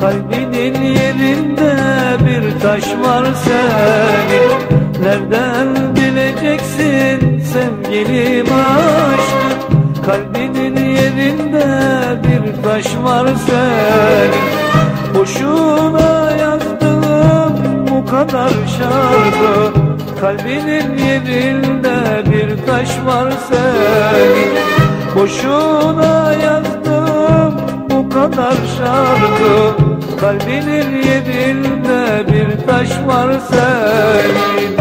Kalbinin yerinde bir taş var senin. Nereden bileceksin sevgilim aşkı? Kalbinin yerinde bir taş var senin. Boşuna yazdım bu kadar şarkı. Kalbinin yerinde bir taş var senin. Boşuna yazdım bu kadar şarkı. Kalbinin yerinde bir taş var senin.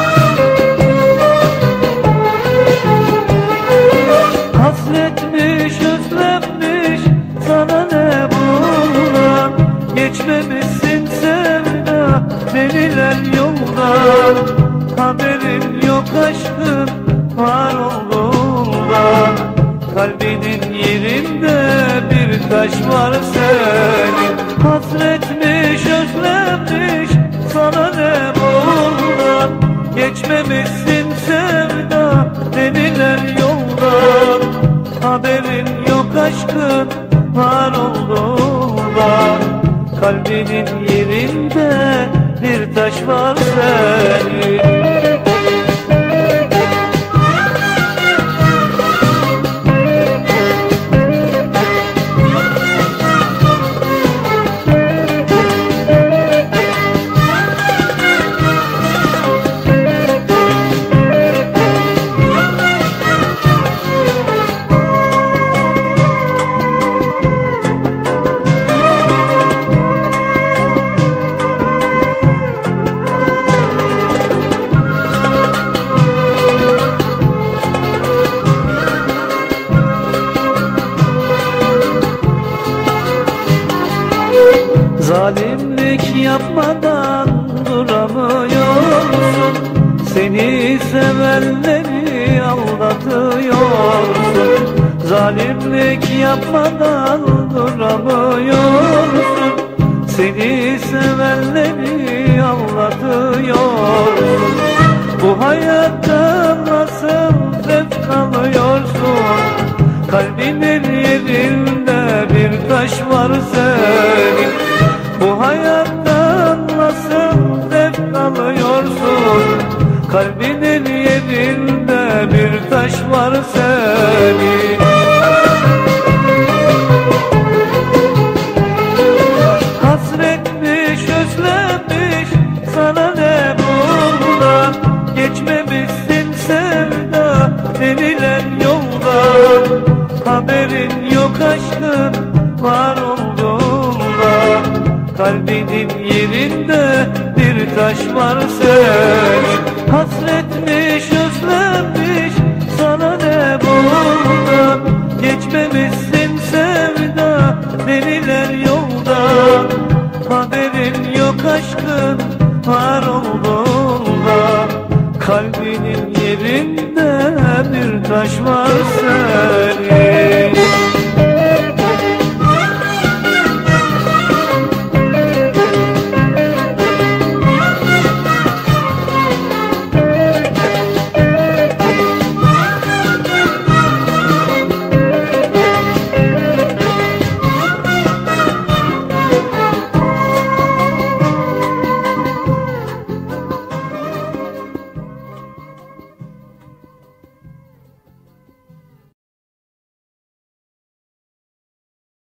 Hasretmiş, özlenmiş, sana ne bundan? Geçmemişsin sevda denilen yoldan. Haberin yok aşkın var olduğundan. Kalbinin yerinde bir taş var senin. Hasretmiş, özlenmiş, sana ne bundan? Geçmemişsin sevda denilen yoldan. Haberin yok aşkın var olduğundan. Kalbinin yerinde bir taş var senin. Zalimlik yapmadan duramıyorsun. Seni sevenleri aldatıyorsun. Zalimlik yapmadan duramıyorsun. Seni sevenleri aldatıyorsun. Bu hayatta nasıl zevk alıyorsun? Kalbinin yerinde bir taş var senin. Bu hayattan nasıl zevk alıyorsun? Kalbinin yerinde bir taş var senin. Hasretmiş, özlenmiş, sana ne bundan? Geçmemişsin sevda denilen yoldan. Haberin yok aşkın var olduğundan. Kalbinin yerinde bir taş var senin. Hasretmiş, özlenmiş, sana ne bundan? Geçmemişsin sevda denilen yoldan. Haberin yok aşkın var olduğundan. Kalbinin yerinde bir taş var senin.